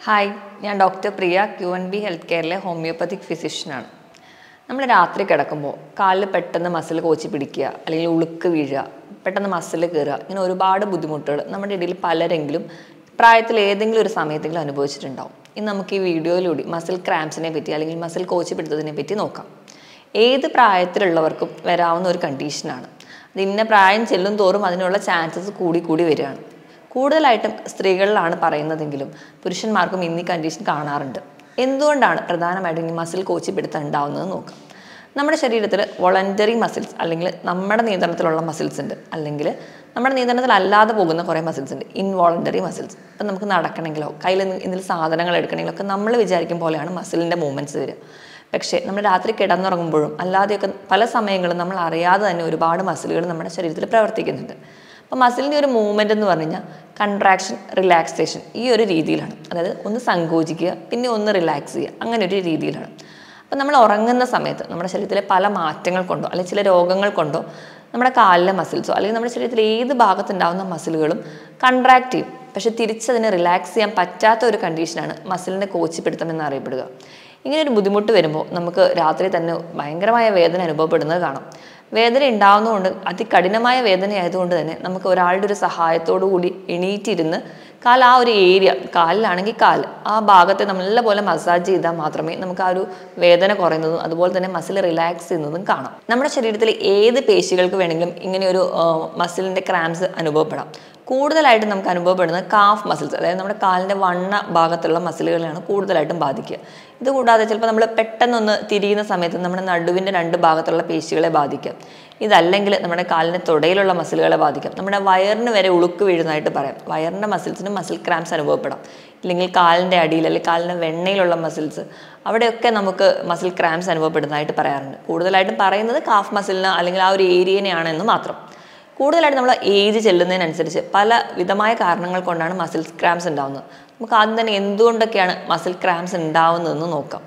Hi, ഞാൻ doctor Priya Q&B health കെയറിലെ homeopathic ഫിസിഷ്യനാണ്. നമ്മൾ രാത്രി കിടക്കുമ്പോൾ കാലിൽ പെട്ടെന്ന് മസിൽ കോച്ചി പിടിക്കുക, അല്ലെങ്കിൽ ഉളുക്ക് വീഴുക, പെട്ടെന്ന് മസിൽ കയറുക, ഇങ്ങനെ ഒരുപാട് ബുദ്ധിമുട്ടുകൾ നമ്മുടെ ഇടയിൽ പലരെങ്കിലും പ്രായത്തിൽ ഏതെങ്കിലും ഒരു സമയത്തെങ്കിലും അനുഭവിച്ചിട്ടുണ്ടാവും. ഇന്ന് നമുക്ക് ഈ വീഡിയോയിലൂടെ മസിൽ ക്രാംസിനെ പറ്റി അല്ലെങ്കിൽ മസിൽ കോച്ചി പിടുത്തതിനെ പറ്റി നോക്കാം. ഏത് പ്രായത്തിലുള്ളവർക്കും വരാവുന്ന ഒരു കണ്ടീഷനാണ്. അത് ഇന്ന പ്രായം ചെല്ലും തോറും അതിനുള്ള ചാൻസസ് കൂടി വരികയാണ്. കൂടുതലായിട്ടും സ്ത്രീകളിലാണ് പറയുന്നതെങ്കിലും പുരുഷന്മാർക്കും ഇന്ന് ഈ കണ്ടീഷൻ കാണാറുണ്ട്. എന്തുകൊണ്ടാണ് പ്രധാനമായിട്ടും ഈ മസിൽ കോച്ചി പിടുത്തം ഉണ്ടാവുന്നത് നോക്കാം. നമ്മുടെ ശരീരത്തിൽ വോളണ്ടറി മസിൽസ് അല്ലെങ്കിൽ നമ്മുടെ നിയന്ത്രണത്തിലുള്ള മസിൽസ് ഉണ്ട്, അല്ലെങ്കിൽ നമ്മുടെ നിയന്ത്രണത്തിലല്ലാതെ പോകുന്ന കുറേ മസിൽസ് ഉണ്ട്, ഇൻവോളണ്ടറി മസിൽസ്. ഇപ്പം നമുക്ക് നടക്കണമെങ്കിലോ കയ്യിൽ എന്തെങ്കിലും സാധനങ്ങൾ എടുക്കണമെങ്കിലോ ഒക്കെ നമ്മൾ വിചാരിക്കും പോലെയാണ് മസിലിൻ്റെ മൂവ്മെൻറ്റ്സ് വരിക. പക്ഷേ നമ്മൾ രാത്രി കിടന്നുറങ്ങുമ്പോഴും അല്ലാതെയൊക്കെ പല സമയങ്ങളും നമ്മൾ അറിയാതെ തന്നെ ഒരുപാട് മസിലുകൾ നമ്മുടെ ശരീരത്തിൽ പ്രവർത്തിക്കുന്നുണ്ട്. അപ്പോൾ മസിലിൻ്റെ ഒരു മൂവ്മെൻ്റ് എന്ന് പറഞ്ഞു കഴിഞ്ഞാൽ കൺട്രാക്ഷൻ, റിലാക്സേഷൻ, ഈ ഒരു രീതിയിലാണ്. അതായത് ഒന്ന് സങ്കോചിക്കുക, പിന്നെ ഒന്ന് റിലാക്സ് ചെയ്യുക, അങ്ങനെ ഒരു രീതിയിലാണ്. അപ്പോൾ നമ്മൾ ഉറങ്ങുന്ന സമയത്ത് നമ്മുടെ ശരീരത്തിലെ പല മാറ്റങ്ങൾ കൊണ്ടോ അല്ലെങ്കിൽ ചില രോഗങ്ങൾ കൊണ്ടോ നമ്മുടെ കാലിലെ മസിൽസോ അല്ലെങ്കിൽ നമ്മുടെ ശരീരത്തിലെ ഏത് ഭാഗത്തുണ്ടാകുന്ന മസിലുകളും കൺട്രാക്ട് ചെയ്യും. പക്ഷെ തിരിച്ചതിനെ റിലാക്സ് ചെയ്യാൻ പറ്റാത്ത ഒരു കണ്ടീഷനാണ് മസിലിൻ്റെ കോച്ചിപ്പിടുത്തം എന്നറിയപ്പെടുക. ഇങ്ങനെ ഒരു ബുദ്ധിമുട്ട് വരുമ്പോൾ നമുക്ക് രാത്രി തന്നെ ഭയങ്കരമായ വേദന അനുഭവപ്പെടുന്നത് കാണാം. വേദന ഉണ്ടാകുന്നതുകൊണ്ട് അതികഠിനമായ വേദനയായതുകൊണ്ട് തന്നെ നമുക്ക് ഒരാളുടെ ഒരു സഹായത്തോടു കൂടി എണീറ്റിരുന്ന് ആ ഒരു ഏരിയ, കാലിലാണെങ്കിൽ ആ ഭാഗത്തെ നല്ലപോലെ മസാജ് ചെയ്താൽ മാത്രമേ നമുക്ക് ആ ഒരു വേദന കുറയുന്നതും അതുപോലെ തന്നെ മസിൽ റിലാക്സ് ചെയ്യുന്നതും കാണാം. നമ്മുടെ ശരീരത്തിലെ ഏത് പേശികൾക്ക് വേണമെങ്കിലും ഇങ്ങനെയൊരു മസിലിൻ്റെ ക്രാംസ് അനുഭവപ്പെടാം. കൂടുതലായിട്ടും നമുക്ക് അനുഭവപ്പെടുന്നത് കാഫ് മസിൽസ്, അതായത് നമ്മുടെ കാലിൻ്റെ വണ്ണ ഭാഗത്തുള്ള മസിലുകളാണ് കൂടുതലായിട്ടും ബാധിക്കുക. ഇതുകൂടാതെ ചിലപ്പോൾ നമ്മൾ പെട്ടെന്നൊന്ന് തിരിയുന്ന സമയത്ത് നമ്മുടെ നടുവിൻ്റെ രണ്ട് ഭാഗത്തുള്ള പേശികളെ ബാധിക്കാം. ഇതല്ലെങ്കിൽ നമ്മുടെ കാലിൻ്റെ തുടയിലുള്ള മസിലുകളെ ബാധിക്കാം. നമ്മുടെ വയറിന് വരെ ഉളുക്ക് വീഴുന്നതായിട്ട് പറയാം. വയറിൻ്റെ മസിൽസിനും മസിൽ ക്രാംസ് അനുഭവപ്പെടാം. ഇല്ലെങ്കിൽ കാലിൻ്റെ അടിയിൽ അല്ലെങ്കിൽ കാലിൻ്റെ വെണ്ണയിലുള്ള മസിൽസ്, അവിടെയൊക്കെ നമുക്ക് മസിൽ ക്രാംസ് അനുഭവപ്പെടുന്നതായിട്ട് പറയാറുണ്ട്. കൂടുതലായിട്ടും പറയുന്നത് കാഫ് മസിലിന് അല്ലെങ്കിൽ ആ ഒരു ഏരിയനെയാണെന്ന് മാത്രം. കൂടുതലായിട്ട് നമ്മൾ ഏജ് ചെല്ലുന്നതിനനുസരിച്ച് പല വിധമായ കാരണങ്ങൾ കൊണ്ടാണ് മസിൽ ക്രാംസ് ഉണ്ടാകുന്നത്. നമുക്ക് ആദ്യം തന്നെ എന്തുകൊണ്ടൊക്കെയാണ് മസിൽ ക്രാംസ് ഉണ്ടാവുന്നതെന്ന് നോക്കാം.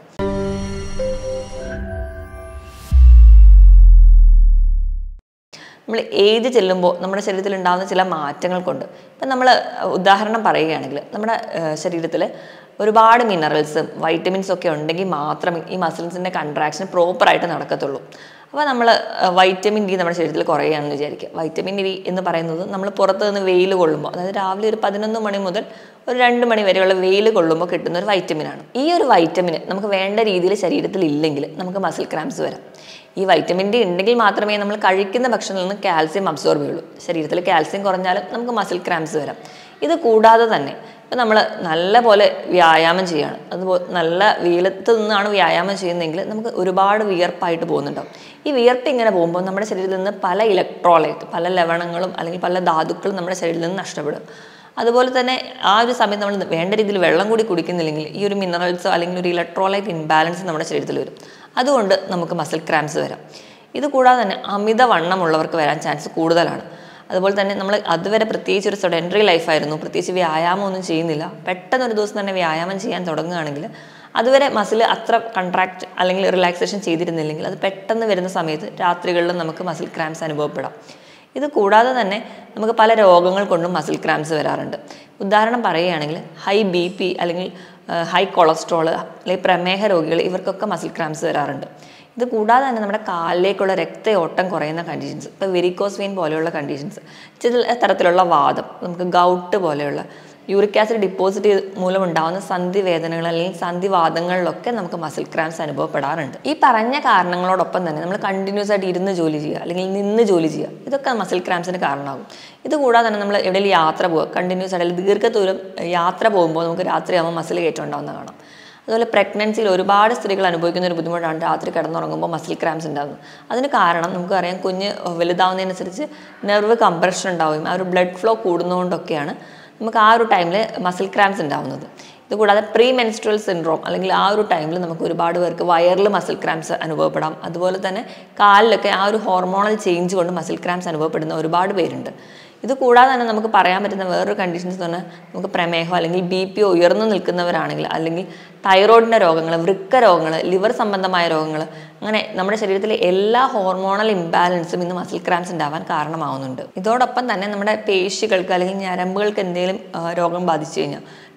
നമ്മൾ ഏജ് ചെല്ലുമ്പോൾ നമ്മുടെ ശരീരത്തിൽ ഉണ്ടാകുന്ന ചില മാറ്റങ്ങൾ കൊണ്ട്, ഇപ്പം നമ്മൾ ഉദാഹരണം പറയുകയാണെങ്കിൽ നമ്മുടെ ശരീരത്തിൽ ഒരുപാട് മിനറൽസും വൈറ്റമിൻസും ഒക്കെ ഉണ്ടെങ്കിൽ മാത്രമേ ഈ മസിൽസിൻ്റെ കൺട്രാക്ഷൻ പ്രോപ്പറായിട്ട് നടക്കത്തുള്ളൂ. അപ്പോൾ നമ്മൾ വൈറ്റമിൻ ഡി നമ്മുടെ ശരീരത്തിൽ കുറയുകയാണെന്ന് വിചാരിക്കുക. വൈറ്റമിൻ ഡി എന്ന് പറയുന്നത് നമ്മൾ പുറത്ത് നിന്ന് വെയിൽ കൊള്ളുമ്പോൾ, അതായത് രാവിലെ ഒരു 11 മണി മുതൽ ഒരു 2 മണി വരെയുള്ള വെയിൽ കൊള്ളുമ്പോൾ കിട്ടുന്ന ഒരു വൈറ്റമിനാണ്. ഈ ഒരു വൈറ്റമിന് നമുക്ക് വേണ്ട രീതിയിൽ ശരീരത്തിൽ ഇല്ലെങ്കിൽ നമുക്ക് മസിൽ ക്രാംസ് വരാം. ഈ വൈറ്റമിൻ ഡി ഉണ്ടെങ്കിൽ മാത്രമേ നമ്മൾ കഴിക്കുന്ന ഭക്ഷണത്തിൽ നിന്ന് കാൽസ്യം അബ്സോർബ് ചെയ്യുള്ളൂ. ശരീരത്തിൽ കാൽസ്യം കുറഞ്ഞാലും നമുക്ക് മസിൽ ക്രാംസ് വരാം. ഇത് കൂടാതെ തന്നെ ഇപ്പം നമ്മൾ നല്ല പോലെ വ്യായാമം ചെയ്യുകയാണ്, അതുപോലെ നല്ല വെയിലത്ത് നിന്നാണ് വ്യായാമം ചെയ്യുന്നതെങ്കിൽ നമുക്ക് ഒരുപാട് വിയർപ്പായിട്ട് പോകുന്നുണ്ടാവും. ഈ വിയർപ്പ് ഇങ്ങനെ പോകുമ്പോൾ നമ്മുടെ ശരീരത്തിൽ നിന്ന് പല ഇലക്ട്രോലൈറ്റ്, പല ലവണങ്ങളും അല്ലെങ്കിൽ പല ധാതുക്കളും നമ്മുടെ ശരീരത്തിൽ നിന്ന് നഷ്ടപ്പെടും. അതുപോലെ തന്നെ ആ ഒരു സമയത്ത് നമ്മൾ വേണ്ട രീതിയിൽ വെള്ളം കൂടി കുടിക്കുന്നില്ലെങ്കിൽ ഈ ഒരു മിനറൽസോ അല്ലെങ്കിൽ ഒരു ഇലക്ട്രോലൈറ്റ് ഇൻബാലൻസ് നമ്മുടെ ശരീരത്തിൽ വരും. അതുകൊണ്ട് നമുക്ക് മസിൽ ക്രാംസ് വരാം. ഇത് കൂടാതെ തന്നെ അമിതവണ്ണമുള്ളവർക്ക് വരാൻ ചാൻസ് കൂടുതലാണ്. അതുപോലെ തന്നെ നമ്മൾ അതുവരെ പ്രത്യേകിച്ച് ഒരു സെഡൻറ്ററി ലൈഫായിരുന്നു, പ്രത്യേകിച്ച് വ്യായാമം ഒന്നും ചെയ്യുന്നില്ല, പെട്ടെന്ന് ഒരു ദിവസം തന്നെ വ്യായാമം ചെയ്യാൻ തുടങ്ങുകയാണെങ്കിൽ അതുവരെ മസിൽ അത്ര കൺട്രാക്ട് അല്ലെങ്കിൽ റിലാക്സേഷൻ ചെയ്തിരുന്നില്ലെങ്കിൽ അത് പെട്ടെന്ന് വരുന്ന സമയത്ത് രാത്രികളിലും നമുക്ക് മസിൽ ക്രാംസ് അനുഭവപ്പെടാം. ഇത് കൂടാതെ തന്നെ നമുക്ക് പല രോഗങ്ങൾ കൊണ്ടും മസിൽ ക്രാംസ് വരാറുണ്ട്. ഉദാഹരണം പറയുകയാണെങ്കിൽ ഹൈ BP അല്ലെങ്കിൽ ഹൈ കൊളസ്ട്രോൾ അല്ലെങ്കിൽ പ്രമേഹ രോഗികൾ, ഇവർക്കൊക്കെ മസിൽ ക്രാംസ് വരാറുണ്ട്. ഇത് കൂടാതെ തന്നെ നമ്മുടെ കാലിലേക്കുള്ള രക്തയോട്ടം കുറയുന്ന കണ്ടീഷൻസ്, ഇപ്പോൾ വെരിക്കോസ് വെയിൻ പോലെയുള്ള കണ്ടീഷൻസ്, ചില തരത്തിലുള്ള വാദം, നമുക്ക് ഗൗട്ട് പോലെയുള്ള യൂറിക് ആസിഡ് ഡിപ്പോസിറ്റ് മൂലം ഉണ്ടാകുന്ന സന്ധിവേദനകൾ അല്ലെങ്കിൽ സന്ധിവാദങ്ങളിലൊക്കെ നമുക്ക് മസിൽ ക്രാംസ് അനുഭവപ്പെടാറുണ്ട്. ഈ പറഞ്ഞ കാരണങ്ങളോടൊപ്പം തന്നെ നമ്മൾ കണ്ടിന്യൂസ് ആയിട്ട് ഇരുന്ന് ജോലി ചെയ്യുക അല്ലെങ്കിൽ നിന്ന് ജോലി ചെയ്യുക, ഇതൊക്കെ മസിൽ ക്രാംസിന് കാരണമാകും. ഇത് കൂടാതെ തന്നെ നമ്മൾ എവിടെയെങ്കിലും യാത്ര പോവുക, കണ്ടിന്യൂസ് ആയിട്ട് ദീർഘദൂരം യാത്ര പോകുമ്പോൾ നമുക്ക് രാത്രിയാകുമ്പോൾ മസിൽ കയറ്റം ഉണ്ടാകുന്ന കാണാം. അതുപോലെ പ്രഗ്നൻസിയിൽ ഒരുപാട് സ്ത്രീകൾ അനുഭവിക്കുന്ന ഒരു ബുദ്ധിമുട്ടാണ് രാത്രി കിടന്നുറങ്ങുമ്പോൾ മസിൽ ക്രാംസ് ഉണ്ടാകുന്നത്. അതിന് കാരണം നമുക്കറിയാം, കുഞ്ഞ് വലുതാവുന്നതിനനുസരിച്ച് നെർവ് കംപ്രഷൻ ഉണ്ടാവുകയും ആ ഒരു ബ്ലഡ് ഫ്ലോ കൂടുന്നതുകൊണ്ടൊക്കെയാണ് നമുക്ക് ആ ഒരു ടൈമിൽ മസിൽ ക്രാംസ് ഉണ്ടാവുന്നത്. ഇതുകൂടാതെ പ്രീ മെൻസ്ട്രൽ സിൻഡ്രോം അല്ലെങ്കിൽ ആ ഒരു ടൈമിൽ നമുക്ക് ഒരുപാട് പേർക്ക് വയറിൽ മസിൽ ക്രാംസ് അനുഭവപ്പെടാം. അതുപോലെ തന്നെ കാലിലൊക്കെ ആ ഒരു ഹോർമോണൽ ചേഞ്ച് കൊണ്ട് മസിൽ ക്രാംസ് അനുഭവപ്പെടുന്ന ഒരുപാട് പേരുണ്ട്. ഇത് കൂടാതെ തന്നെ നമുക്ക് പറയാൻ പറ്റുന്ന വേറൊരു കണ്ടീഷൻസ് എന്ന് പറഞ്ഞാൽ നമുക്ക് പ്രമേഹം അല്ലെങ്കിൽ BP ഉയർന്നു നിൽക്കുന്നവരാണെങ്കിൽ, അല്ലെങ്കിൽ തൈറോയിഡിൻ്റെ രോഗങ്ങൾ, വൃക്ക രോഗങ്ങൾ, ലിവർ സംബന്ധമായ രോഗങ്ങൾ, അങ്ങനെ നമ്മുടെ ശരീരത്തിലെ എല്ലാ ഹോർമോണൽ ഇംബാലൻസും ഇന്ന് മസിൽ ക്രാംസ് ഉണ്ടാവാൻ കാരണമാവുന്നുണ്ട്. ഇതോടൊപ്പം തന്നെ നമ്മുടെ പേശികൾക്ക് അല്ലെങ്കിൽ ഞരമ്പുകൾക്ക് എന്തെങ്കിലും രോഗം ബാധിച്ചു കഴിഞ്ഞാൽ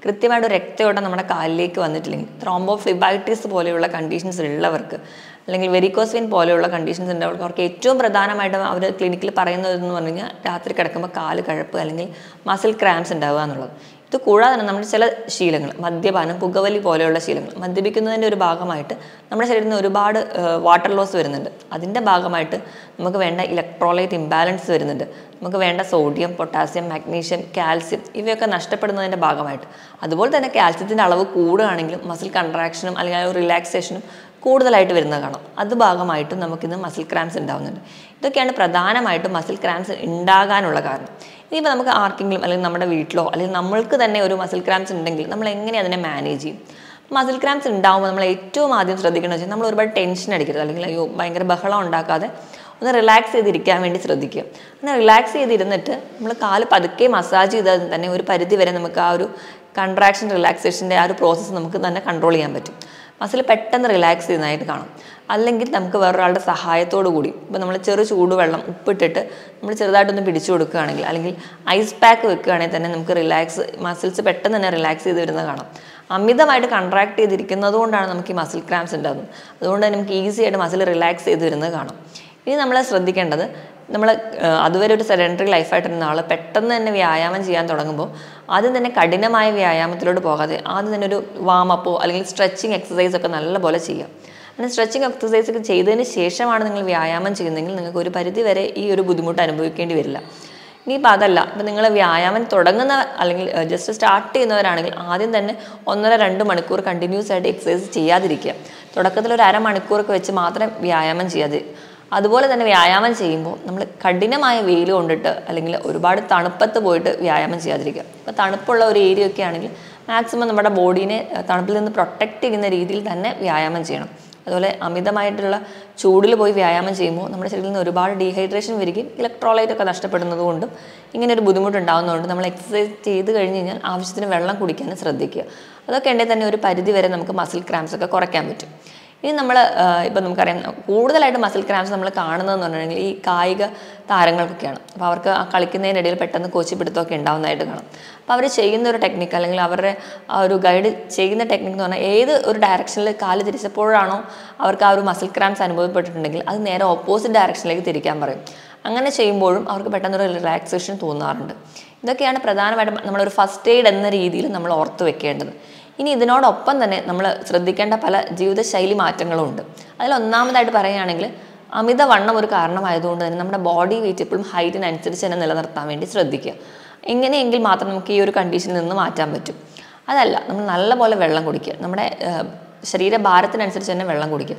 കൃത്യമായിട്ട് ഒരു രക്തയോട്ടം നമ്മുടെ കാലിലേക്ക് വന്നിട്ടില്ലെങ്കിൽ, ത്രോംബോഫ്ലിബൈറ്റിസ് പോലെയുള്ള കണ്ടീഷൻസ് ഉള്ളവർക്ക്, അല്ലെങ്കിൽ വെരിക്കോസ് വെയിൻ പോലെയുള്ള കണ്ടീഷൻസ് ഉള്ളവർക്ക്, അവർക്ക് ഏറ്റവും പ്രധാനമായിട്ടും അവർ ക്ലിനിക്കിൽ പറയുന്നതെന്ന് പറഞ്ഞു കഴിഞ്ഞാൽ രാത്രി കിടക്കുമ്പോൾ കാല് കഴപ്പ് അല്ലെങ്കിൽ മസിൽ ക്രാംസ് ഉണ്ടാവുക എന്നുള്ളത്. ഇത് കൂടാതെ തന്നെ നമ്മുടെ ചില ശീലങ്ങൾ, മദ്യപാനം, പുകവലി പോലെയുള്ള ശീലങ്ങൾ, മദ്യപിക്കുന്നതിൻ്റെ ഒരു ഭാഗമായിട്ട് നമ്മുടെ ശരീരത്തിൽ നിന്ന് ഒരുപാട് വാട്ടർ ലോസ് വരുന്നുണ്ട്. അതിൻ്റെ ഭാഗമായിട്ട് നമുക്ക് വേണ്ട ഇലക്ട്രോലൈറ്റ് ഇംബാലൻസ് വരുന്നുണ്ട്. നമുക്ക് വേണ്ട സോഡിയം, പൊട്ടാസ്യം, മാഗ്നീഷ്യം, കാൽസ്യം ഇവയൊക്കെ നഷ്ടപ്പെടുന്നതിൻ്റെ ഭാഗമായിട്ട്. അതുപോലെ തന്നെ കാൽസ്യത്തിൻ്റെ അളവ് കൂടുകയാണെങ്കിലും മസിൽ കൺട്രാക്ഷനും അല്ലെങ്കിൽ റിലാക്സേഷനും കൂടുതലായിട്ട് വരുന്നത് കാണാം. അത് ഭാഗമായിട്ടും നമുക്കിന്ന് മസിൽ ക്രാംസ് ഉണ്ടാകുന്നുണ്ട്. ഇതൊക്കെയാണ് പ്രധാനമായിട്ടും മസിൽ ക്രാംസ് ഉണ്ടാകാനുള്ള കാരണം. ഇനിയിപ്പോൾ നമുക്ക് ആർക്കെങ്കിലും അല്ലെങ്കിൽ നമ്മുടെ വീട്ടിലോ അല്ലെങ്കിൽ നമ്മൾക്ക് തന്നെ ഒരു മസിൽ ക്രാംസ് ഉണ്ടെങ്കിൽ നമ്മൾ എങ്ങനെ അതിനെ മാനേജ് ചെയ്യും? മസിൽ ക്രാംസ് ഉണ്ടാകുമ്പോൾ നമ്മൾ ഏറ്റവും ആദ്യം ശ്രദ്ധിക്കേണ്ടത് വെച്ചാൽ നമ്മൾ ഒരുപാട് ടെൻഷൻ അടിക്കരുത്, അല്ലെങ്കിൽ അയ്യോ ഭയങ്കര ബഹളം ഉണ്ടാക്കാതെ ഒന്ന് റിലാക്സ് ചെയ്തിരിക്കാൻ വേണ്ടി ശ്രദ്ധിക്കുക. അങ്ങനെ റിലാക്സ് ചെയ്തിരുന്നിട്ട് നമ്മൾ കാല് പതുക്കെ മസാജ് ചെയ്താൽ തന്നെ ഒരു പരിധി വരെ നമുക്ക് ആ ഒരു കൺട്രാക്ഷൻ റിലാക്സേഷൻ്റെ ആ ഒരു പ്രോസസ്സ് നമുക്ക് തന്നെ കൺട്രോൾ ചെയ്യാൻ പറ്റും. മസിൽ പെട്ടെന്ന് റിലാക്സ് ചെയ്യുന്നതായിട്ട് കാണും. അല്ലെങ്കിൽ നമുക്ക് വേറൊരാളുടെ സഹായത്തോടു കൂടി, ഇപ്പോൾ നമ്മൾ ചെറു ചൂടുവെള്ളം ഉപ്പിട്ടിട്ട് നമ്മൾ ചെറുതായിട്ടൊന്ന് പിടിച്ചു കൊടുക്കുകയാണെങ്കിൽ, അല്ലെങ്കിൽ ഐസ് പാക്ക് വെക്കുകയാണെങ്കിൽ തന്നെ നമുക്ക് മസിൽസ് പെട്ടെന്ന് തന്നെ റിലാക്സ് ചെയ്ത് വരുന്നത് കാണാം. അമിതമായിട്ട് കൺട്രാക്ട് ചെയ്തിരിക്കുന്നത് കൊണ്ടാണ് നമുക്ക് ഈ മസിൽ ക്രാംസ് ഉണ്ടാകുന്നത്. അതുകൊണ്ട് തന്നെ നമുക്ക് ഈസി ആയിട്ട് മസിൽ റിലാക്സ് ചെയ്ത് വരുന്നത് കാണാം. ഇനി നമ്മൾ ശ്രദ്ധിക്കേണ്ടത്, നമ്മൾ അതുവരെ ഒരു സെഡൻറ്ററി ലൈഫായിട്ടിരുന്ന ആൾ പെട്ടെന്ന് തന്നെ വ്യായാമം ചെയ്യാൻ തുടങ്ങുമ്പോൾ ആദ്യം തന്നെ കഠിനമായ വ്യായാമത്തിലോട്ട് പോകാതെ ആദ്യം തന്നെ ഒരു വാമപ്പോ അല്ലെങ്കിൽ സ്ട്രെച്ചിങ് എക്സസൈസ് ഒക്കെ നല്ലപോലെ ചെയ്യാം. അങ്ങനെ സ്ട്രെച്ചിങ് എക്സസൈസ് ഒക്കെ ചെയ്തതിന് ശേഷമാണ് നിങ്ങൾ വ്യായാമം ചെയ്യുന്നതെങ്കിൽ നിങ്ങൾക്ക് ഒരു പരിധി വരെ ഈ ഒരു ബുദ്ധിമുട്ട് അനുഭവിക്കേണ്ടി വരില്ല. ഇനിയിപ്പോൾ അതല്ല, ഇപ്പം നിങ്ങൾ വ്യായാമം തുടങ്ങുന്ന അല്ലെങ്കിൽ ജസ്റ്റ് സ്റ്റാർട്ട് ചെയ്യുന്നവരാണെങ്കിൽ ആദ്യം തന്നെ 1.5-2 മണിക്കൂർ കണ്ടിന്യൂസ് ആയിട്ട് എക്സസൈസ് ചെയ്യാതിരിക്കുക. തുടക്കത്തിൽ ഒരു അരമണിക്കൂറൊക്കെ വെച്ച് മാത്രം വ്യായാമം ചെയ്യാതെ. അതുപോലെ തന്നെ വ്യായാമം ചെയ്യുമ്പോൾ നമ്മൾ കഠിനമായ വെയിൽ കൊണ്ടിട്ട് അല്ലെങ്കിൽ ഒരുപാട് തണുപ്പത്ത് പോയിട്ട് വ്യായാമം ചെയ്യാതിരിക്കുക. ഇപ്പോൾ തണുപ്പുള്ള ഒരു ഏരിയ ഒക്കെ ആണെങ്കിൽ മാക്സിമം നമ്മുടെ ബോഡീനെ തണുപ്പിൽ നിന്ന് പ്രൊട്ടക്റ്റ് ചെയ്യുന്ന രീതിയിൽ തന്നെ വ്യായാമം ചെയ്യണം. അതുപോലെ അമിതമായിട്ടുള്ള ചൂടിൽ പോയി വ്യായാമം ചെയ്യുമ്പോൾ നമ്മുടെ ശരീരത്തിൽ നിന്ന് ഒരുപാട് ഡീഹൈഡ്രേഷൻ വരികയും ഇലക്ട്രോലൈറ്റ് ഒക്കെ നഷ്ടപ്പെടുന്നത് കൊണ്ടും ഇങ്ങനെ ഒരു ബുദ്ധിമുട്ടുണ്ടാകുന്നതുകൊണ്ട് നമ്മൾ എക്സസൈസ് ചെയ്ത് കഴിഞ്ഞ് കഴിഞ്ഞാൽ ആവശ്യത്തിന് വെള്ളം കുടിക്കാനും ശ്രദ്ധിക്കുക. അതൊക്കെ ഉണ്ടെങ്കിൽ തന്നെ ഒരു പരിധി വരെ നമുക്ക് മസിൽ ക്രാംസ് ഒക്കെ കുറയ്ക്കാൻ പറ്റും. ഇനി നമ്മൾ ഇപ്പം നമുക്കറിയാം കൂടുതലായിട്ട് മസിൽ ക്രാംസ് നമ്മൾ കാണുന്നതെന്ന് പറഞ്ഞിട്ടുണ്ടെങ്കിൽ ഈ കായിക താരങ്ങൾക്കൊക്കെയാണ്. അപ്പോൾ അവർക്ക് ആ കളിക്കുന്നതിനിടയിൽ പെട്ടെന്ന് കോച്ചിപ്പിടുത്തമൊക്കെ ഉണ്ടാകുന്നതായിട്ട് കാണാം. അപ്പോൾ അവർ ചെയ്യുന്ന ഒരു ടെക്നിക്ക് അല്ലെങ്കിൽ അവരുടെ ആ ഒരു ഗൈഡ് ചെയ്യുന്ന ടെക്നിക്ക് എന്ന് പറഞ്ഞാൽ ഏത് ഒരു ഡയറക്ഷനിൽ കാല് തിരിച്ചപ്പോഴാണോ അവർക്ക് ആ ഒരു മസിൽ ക്രാംസ് അനുഭവപ്പെട്ടിട്ടുണ്ടെങ്കിൽ അത് നേരെ ഓപ്പോസിറ്റ് ഡയറക്ഷനിലേക്ക് തിരിക്കാൻ പറയും. അങ്ങനെ ചെയ്യുമ്പോഴും അവർക്ക് പെട്ടെന്നൊരു റിലാക്സേഷൻ തോന്നാറുണ്ട്. ഇതൊക്കെയാണ് പ്രധാനമായിട്ടും നമ്മളൊരു ഫസ്റ്റ് എയ്ഡ് എന്ന രീതിയിൽ നമ്മൾ ഓർത്ത് വെക്കേണ്ടത്. ഇനി ഇതിനോടൊപ്പം തന്നെ നമ്മൾ ശ്രദ്ധിക്കേണ്ട പല ജീവിതശൈലി മാറ്റങ്ങളും ഉണ്ട്. അതിലൊന്നാമതായിട്ട് പറയുകയാണെങ്കിൽ അമിതവണ്ണം ഒരു കാരണമായതുകൊണ്ട് തന്നെ നമ്മുടെ ബോഡി വെയിറ്റ് എപ്പോഴും ഹൈറ്റിനനുസരിച്ച് തന്നെ നിലനിർത്താൻ വേണ്ടി ശ്രദ്ധിക്കുക. എങ്ങനെയെങ്കിൽ മാത്രം നമുക്ക് ഈ ഒരു കണ്ടീഷനിൽ നിന്ന് മാറ്റാൻ പറ്റും. അതല്ല, നമ്മൾ നല്ലപോലെ വെള്ളം കുടിക്കുക. നമ്മുടെ ശരീരഭാരത്തിനനുസരിച്ച് തന്നെ വെള്ളം കുടിക്കുക.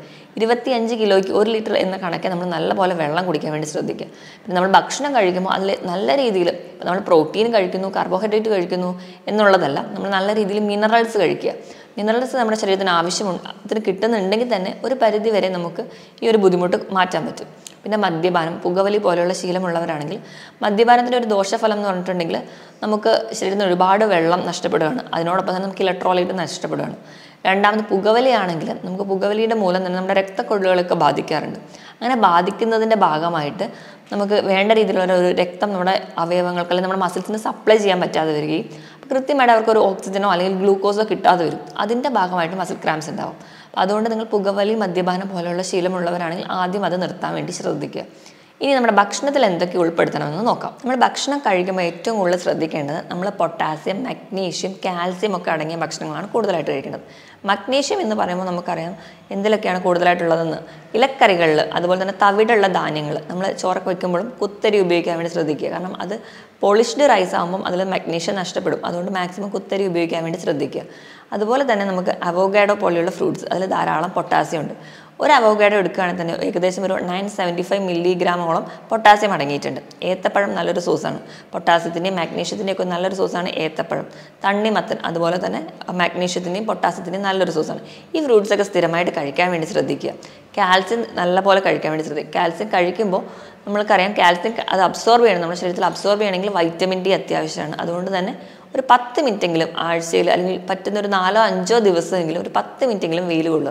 25 കിലോയ്ക്ക് 1 ലിറ്റർ എന്ന കണക്കെ നമ്മൾ നല്ലപോലെ വെള്ളം കുടിക്കാൻ വേണ്ടി ശ്രദ്ധിക്കുക. പിന്നെ നമ്മൾ ഭക്ഷണം കഴിക്കുമ്പോൾ അതിൽ നല്ല രീതിയിൽ നമ്മൾ പ്രോട്ടീൻ കഴിക്കുന്നു, കാർബോഹൈഡ്രേറ്റ് കഴിക്കുന്നു എന്നുള്ളതല്ല, നമ്മൾ നല്ല രീതിയിൽ മിനറൽസ് കഴിക്കുക. മിനറൽസ് നമ്മുടെ ശരീരത്തിന് ആവശ്യമുണ്ട്, അതിന് കിട്ടുന്നുണ്ടെങ്കിൽ തന്നെ ഒരു പരിധി വരെ നമുക്ക് ഈ ഒരു ബുദ്ധിമുട്ട് മാറ്റാൻ പറ്റും. പിന്നെ മദ്യപാനം, പുകവലി പോലെയുള്ള ശീലമുള്ളവരാണെങ്കിൽ മദ്യപാനത്തിൻ്റെ ഒരു ദോഷഫലം എന്ന് പറഞ്ഞിട്ടുണ്ടെങ്കിൽ നമുക്ക് ശരീരത്തിന് ഒരുപാട് വെള്ളം നഷ്ടപ്പെടുകയാണ്. അതിനോടൊപ്പം തന്നെ നമുക്ക് ഇലക്ട്രോലൈറ്റ് നഷ്ടപ്പെടുകയാണ്. രണ്ടാമത് പുകവലിയാണെങ്കിൽ നമുക്ക് പുകവലിയുടെ മൂലം തന്നെ നമ്മുടെ രക്തക്കൊഴലുകളൊക്കെ ബാധിക്കാറുണ്ട്. അങ്ങനെ ബാധിക്കുന്നതിൻ്റെ ഭാഗമായിട്ട് നമുക്ക് വേണ്ട രീതിയിലുള്ള ഒരു രക്തം നമ്മുടെ അവയവങ്ങൾക്ക് അല്ലെങ്കിൽ നമ്മുടെ മസിൽസിന് സപ്ലൈ ചെയ്യാൻ പറ്റാതെ വരികയും കൃത്യമായിട്ട് അവർക്കൊരു ഓക്സിജനോ അല്ലെങ്കിൽ ഗ്ലൂക്കോസോ കിട്ടാതെ വരും. അതിൻ്റെ ഭാഗമായിട്ട് മസിൽ ക്രാംസ് ഉണ്ടാവും. അപ്പോൾ അതുകൊണ്ട് നിങ്ങൾ പുകവലി, മദ്യപാനം പോലെയുള്ള ശീലമുള്ളവരാണെങ്കിൽ ആദ്യം അത് നിർത്താൻ വേണ്ടി ശ്രദ്ധിക്കുക. ഇനി നമ്മുടെ ഭക്ഷണത്തിൽ എന്തൊക്കെ ഉൾപ്പെടുത്തണമെന്ന് നോക്കാം. നമ്മൾ ഭക്ഷണം കഴിക്കുമ്പോൾ ഏറ്റവും കൂടുതൽ ശ്രദ്ധിക്കേണ്ടത് നമ്മൾ പൊട്ടാസ്യം, മഗ്നീഷ്യം, കാൽസ്യം ഒക്കെ അടങ്ങിയ ഭക്ഷണങ്ങളാണ് കൂടുതലായിട്ട് കഴിക്കേണ്ടത്. മഗ്നീഷ്യം എന്ന് പറയുമ്പോൾ നമുക്കറിയാം എന്തിലൊക്കെയാണ് കൂടുതലായിട്ടുള്ളതെന്ന്. ഇലക്കറികളിൽ, അതുപോലെ തന്നെ തവിടുള്ള ധാന്യങ്ങൾ, നമ്മൾ ചോറൊക്കെ വയ്ക്കുമ്പോഴും കുത്തരി ഉപയോഗിക്കാൻ വേണ്ടി ശ്രദ്ധിക്കുക. കാരണം അത് പോളിഷ്ഡ് റൈസ് ആകുമ്പം അതിൽ മഗ്നീഷ്യം നഷ്ടപ്പെടും. അതുകൊണ്ട് മാക്സിമം കുത്തരി ഉപയോഗിക്കാൻ വേണ്ടി ശ്രദ്ധിക്കുക. അതുപോലെ തന്നെ നമുക്ക് അവോക്കാഡോ പോലെയുള്ള ഫ്രൂട്ട്സ്, അതിൽ ധാരാളം പൊട്ടാസ്യം ഉണ്ട്. ഒരു അവോക്കാഡോ എടുക്കുകയാണെങ്കിൽ തന്നെ ഏകദേശം ഒരു 975 മില്ലിഗ്രാമോളം പൊട്ടാസ്യം അടങ്ങിയിട്ടുണ്ട്. ഏത്തപ്പഴം നല്ലൊരു സോഴ്സാണ്. പൊട്ടാസ്യത്തിൻ്റെയും മാഗ്നീഷ്യത്തിൻ്റെയും ഒക്കെ നല്ലൊരു സോഴ്സാണ് ഏത്തപ്പഴം. തണ്ണിമത്തൻ അതുപോലെ തന്നെ മാഗ്നീഷ്യത്തിൻ്റെയും പൊട്ടാസ്യത്തിൻ്റെയും നല്ലൊരു സോഴ്സാണ്. ഈ ഫ്രൂട്ട്സൊക്കെ സ്ഥിരമായിട്ട് കഴിക്കാൻ വേണ്ടി ശ്രദ്ധിക്കുക. കാൽസ്യം നല്ലപോലെ കഴിക്കാൻ വേണ്ടി ശ്രദ്ധിക്കുക. കാൽസ്യം കഴിക്കുമ്പോൾ നമ്മൾക്കറിയാം കാൽസ്യം അത് അബ്സോർബ് ചെയ്യണം. നമ്മുടെ ശരീരത്തിൽ അബ്സോർബ് ചെയ്യണമെങ്കിൽ വൈറ്റമിൻ ഡി അത്യാവശ്യമാണ്. അതുകൊണ്ട് തന്നെ ഒരു 10 മിനിറ്റെങ്കിലും ആഴ്ചയിൽ അല്ലെങ്കിൽ പറ്റുന്ന ഒരു 4-5 ദിവസമെങ്കിലും ഒരു 10 മിനിറ്റെങ്കിലും വെയിൽ കൊള്ളുക.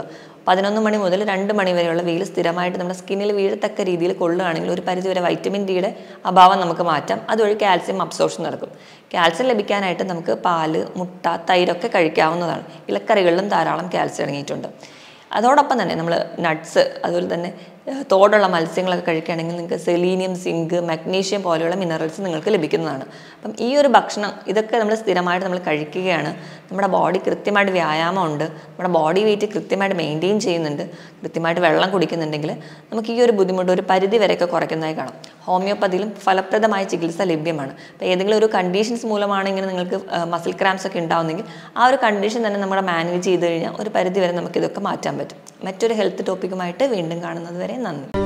11 മണി മുതൽ 2 മണി വരെയുള്ള വെയിൽ സ്ഥിരമായിട്ട് നമ്മുടെ സ്കിന്നിൽ വീഴത്തക്ക രീതിയിൽ കൊള്ളുകയാണെങ്കിൽ ഒരു പരിധിവരെ വൈറ്റമിൻ ഡിയുടെ അഭാവം നമുക്ക് മാറ്റാം. അതുവഴി കാൽസ്യം അബ്സോർപ്ഷൻ നടക്കും. കാൽസ്യം ലഭിക്കാനായിട്ട് നമുക്ക് പാല്, മുട്ട, തൈരൊക്കെ കഴിക്കാവുന്നതാണ്. ഇലക്കറികളിലും ധാരാളം കാൽസ്യം അടങ്ങിയിട്ടുണ്ട്. അതോടൊപ്പം തന്നെ നമ്മൾ നട്ട്സ്, അതുപോലെ തന്നെ തോടുള്ള മത്സ്യങ്ങളൊക്കെ കഴിക്കുകയാണെങ്കിൽ നിങ്ങൾക്ക് സെലീനിയം, സിങ്ക്, മഗ്നീഷ്യം പോലെയുള്ള മിനറൽസ് നിങ്ങൾക്ക് ലഭിക്കുന്നതാണ്. അപ്പം ഈ ഒരു ഭക്ഷണം ഇതൊക്കെ നമ്മൾ സ്ഥിരമായിട്ട് നമ്മൾ കഴിക്കുകയാണ്, നമ്മുടെ ബോഡി കൃത്യമായിട്ട് വ്യായാമമുണ്ട്, നമ്മുടെ ബോഡി വെയിറ്റ് കൃത്യമായിട്ട് മെയിൻറ്റെയിൻ ചെയ്യുന്നുണ്ട്, കൃത്യമായിട്ട് വെള്ളം കുടിക്കുന്നുണ്ടെങ്കിൽ നമുക്ക് ഈ ഒരു ബുദ്ധിമുട്ട് ഒരു പരിധി വരെയൊക്കെ കുറയ്ക്കുന്നതായി കാണാം. ഹോമിയോപ്പതിയിലും ഫലപ്രദമായ ചികിത്സ ലഭ്യമാണ്. അപ്പോൾ ഏതെങ്കിലും ഒരു കണ്ടീഷൻസ് മൂലമാണ് ഇങ്ങനെ നിങ്ങൾക്ക് മസിൽ ക്രാംസ് ഒക്കെ ഉണ്ടാവുന്നെങ്കിൽ ആ ഒരു കണ്ടീഷൻ തന്നെ നമ്മുടെ മാനേജ് ചെയ്ത് കഴിഞ്ഞാൽ ഒരു പരിധി വരെ നമുക്കിതൊക്കെ മാറ്റാൻ പറ്റും. മറ്റൊരു ഹെൽത്ത് ടോപ്പിക്കുമായിട്ട് വീണ്ടും കാണുന്നത് വരെ നന്ദി.